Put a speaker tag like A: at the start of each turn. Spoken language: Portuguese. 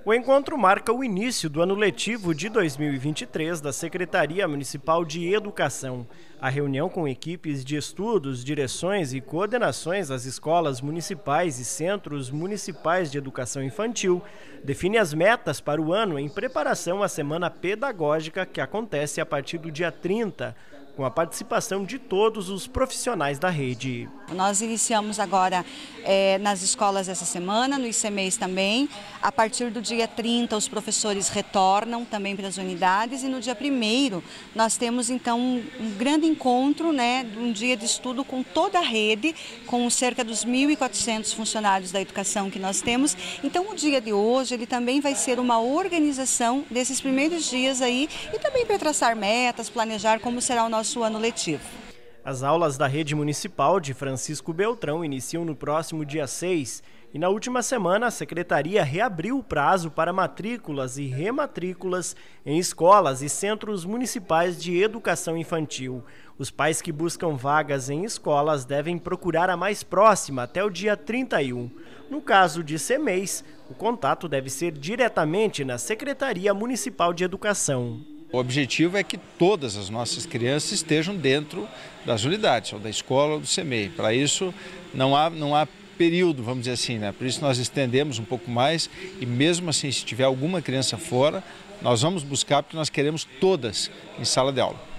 A: O encontro marca o início do ano letivo de 2023 da Secretaria Municipal de Educação. A reunião com equipes de estudos, direções e coordenações das escolas municipais e centros municipais de educação infantil define as metas para o ano em preparação à Semana Pedagógica que acontece a partir do dia 30, com a participação de todos os profissionais da rede.
B: Nós iniciamos agora nas escolas essa semana, no ICMEIs também. A partir do dia 30, os professores retornam também para as unidades e no dia 1º nós temos então um grande encontro, um dia de estudo com toda a rede, com cerca dos 1.400 funcionários da educação que nós temos. Então o dia de hoje ele também vai ser uma organização desses primeiros dias aí e também para traçar metas, planejar como será o nosso ano letivo.
A: As aulas da rede municipal de Francisco Beltrão iniciam no próximo dia 6 e na última semana a Secretaria reabriu o prazo para matrículas e rematrículas em escolas e centros municipais de educação infantil. Os pais que buscam vagas em escolas devem procurar a mais próxima até o dia 31. No caso de ICMEIs, o contato deve ser diretamente na Secretaria Municipal de Educação.
C: O objetivo é que todas as nossas crianças estejam dentro das unidades, ou da escola ou do ICMEI. Para isso não há período, vamos dizer assim, Por isso nós estendemos um pouco mais e mesmo assim, se tiver alguma criança fora, nós vamos buscar porque nós queremos todas em sala de aula.